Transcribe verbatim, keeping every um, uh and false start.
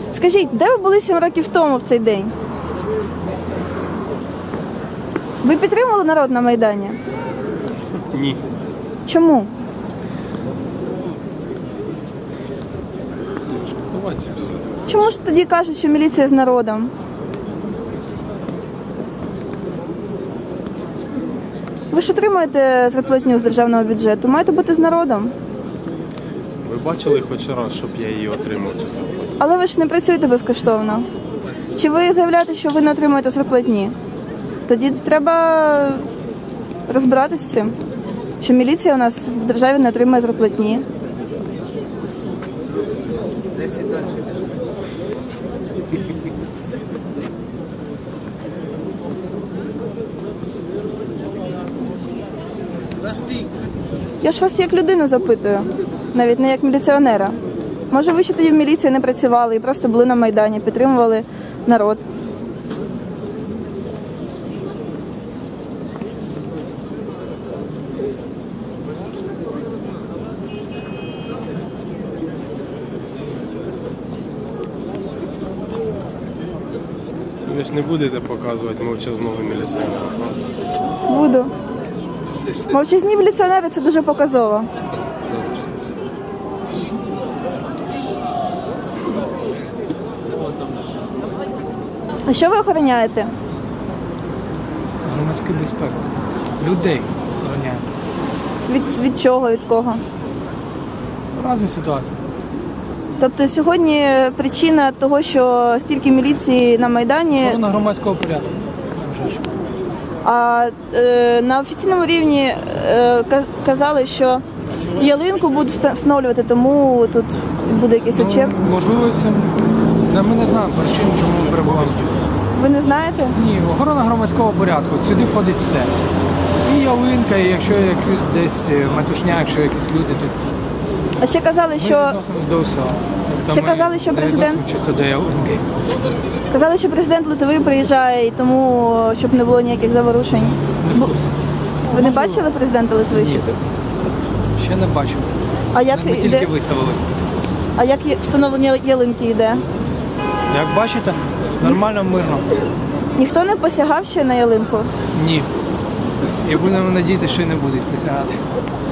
Скажіть, де ви були сім років тому в цей день? Ви підтримували народ на Майдані? Ні. Чому? Чому ж тоді кажуть, що міліція з народом? Ви ж отримуєте зарплатню з державного бюджету, маєте бути з народом. Ви бачили хоч раз, щоб я її отримав цю зарплату? Але ви ж не працюєте безкоштовно. Чи ви заявляєте, що ви не отримуєте зарплатні? Тоді треба розбиратися з цим, що міліція у нас в державі не отримує зарплатні. десять далі. Я ж вас як людину запитую, навіть не як міліціонера. Може, ви ще тоді в міліції не працювали і просто були на Майдані, підтримували народ. Ви ж не будете показувати мовчазного міліціонера, правда? Буду. Мовчазні міліціонери – це дуже показово. А що ви охороняєте? Громадську безпеку. Людей охороняємо. Від, від чого, від кого? Разні ситуації. Тобто сьогодні причина того, що стільки міліції на Майдані, Охорона громадського порядку. а е, на офіційному рівні е, казали, що ялинку будуть встановлювати, тому тут буде якийсь очеп. Ну, можливо, це... Ми не знаємо причин, чому ми перебуваємо. Ви не знаєте? Ні, охорона громадського порядку. Сюди входить все. І ялинка, і якщо якась десь метушня, якщо якісь люди тут. А ще казали, Ми що відносимось до всього. Тобто ще ми казали, що не президент відносимось чисто до ялинки. казали, що президент Литви приїжджає, і тому щоб не було ніяких заворушень. Не в курсі. Ви не Можливо. бачили президента Литви? Ні. Ще не бачу. А як Ми тільки іде? виставилися. А як є- встановлення ялинки йде? Як бачите, нормально, мирно. Ніхто не посягав ще на ялинку? Ні. І будемо надіятися, що й не будуть присягати.